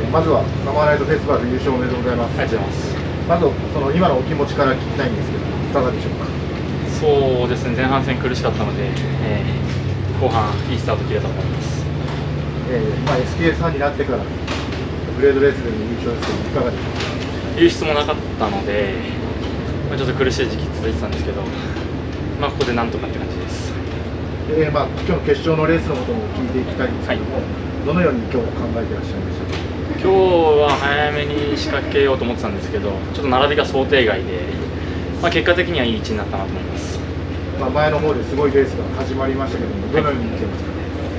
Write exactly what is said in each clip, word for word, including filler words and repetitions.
まずはサマーナイトフェスティバル優勝おめでとうございます。 ありがとうございます。 まずその今のお気持ちから聞きたいんですけど、いかがでしょうか。 そうですね、前半戦苦しかったので、えー、後半いいスタート切れたと思います。 えーまあ、エスケー さんになってからグレードレースでの優勝ですけど、いかがでしょうか。 優出もなかったので、まあ、ちょっと苦しい時期続いてたんですけど、まあ、ここでなんとかって感じです。 えーまあ、今日の決勝のレースのことも聞いていきたいんですけども、はい、どのように今日は考えていらっしゃいましたか。 今日は早めに仕掛けようと思ってたんですけど、ちょっと並びが想定外で、まあ、結果的にはいい位置になったなと思います。 まあ、前の方ですごいレースが始まりましたけども、どのように見てますか。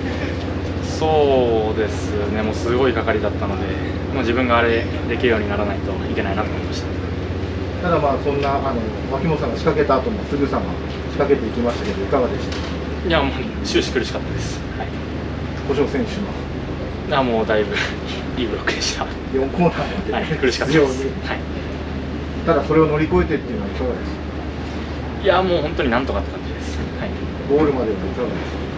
そうですね、もうすごい係だったので、もう自分があれできるようにならないといけないなと思いました。 ただまあそんなあの脇本さんが仕掛けた後もすぐさま仕掛けていきましたけど、いかがでしたか。 いや、もう終始苦しかったです。はい、 古性選手のいやもうだいぶいいブロックでした。 よんコーナーまで、 はい、苦しかったです。はい、 ただそれを乗り越えてっていうのはいかがですか。 いやもう本当になんとかって感じです。はい、 ゴールまではいかがですか。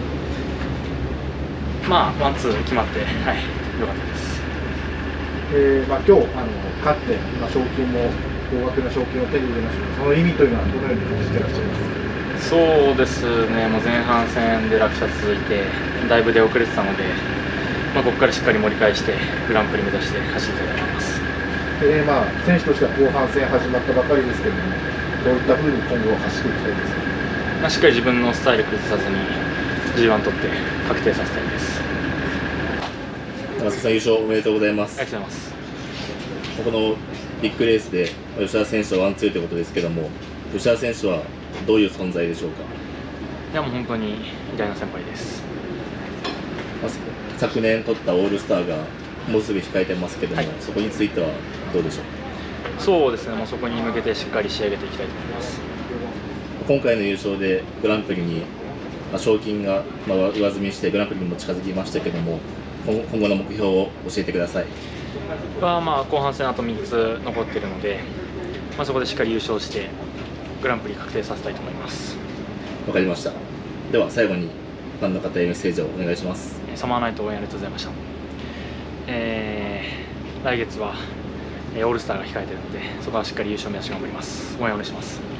まあワンツー決まって、はい、良かったです。 えーまあ、今日あの勝って今賞金も高額な賞金を手に入れましたけど、その意味というのはどのように感じていらっしゃいますか。 そうですね、もう前半戦で落車続いてだいぶ出遅れてたので、まあ、ここからしっかり盛り返してグランプリ目指して走りたいと思います。 えーまあ、選手としては後半戦始まったばかりですけれども、どういったふうに今後走っていきたいですか。 まあ、しっかり自分のスタイル崩さずに ジーワン 取って確定させたいです。 高須さん優勝おめでとうございます。 ありがとうございます。 このビッグレースで吉田選手はワンツーということですけども、吉田選手はどういう存在でしょうか。 いやもう本当に偉大な先輩です。 昨年取ったオールスターがもうすぐ控えてますけども、はい、そこについてはどうでしょうか。 そうですね、もうそこに向けてしっかり仕上げていきたいと思います。 今回の優勝でグランプリに、まあ、賞金が、まあ、上積みしてグランプリにも近づきましたけども、今後の目標を教えてください。 はまあ後半戦あとみっつ残っているので、まあ、そこでしっかり優勝してグランプリ確定させたいと思います。 わかりました。では最後にファンの方へメッセージをお願いします。 サマーナイト応援ありがとうございました。えー、来月はオールスターが控えているので、そこはしっかり優勝目指して頑張ります。応援お願いします。